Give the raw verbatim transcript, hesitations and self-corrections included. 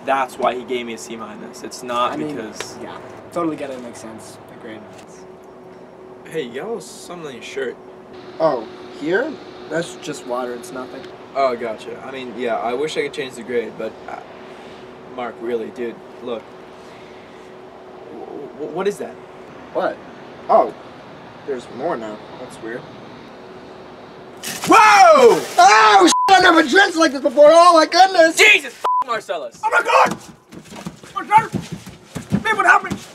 That's why he gave me a C minus. It's not I mean, because... Yeah, totally get it. It makes sense. The grade. Hey, you got a little something on your shirt. Oh, here? That's just water. It's nothing. Oh, gotcha. I mean, yeah, I wish I could change the grade, but... Uh, Mark, really, dude, look. W what is that? What? Oh, there's more now. That's weird. Whoa! Oh, shit, I never drenched like this before. Oh, my goodness. Jesus, f***ing Marcellus. Oh, my God. What's that? Babe, what happened?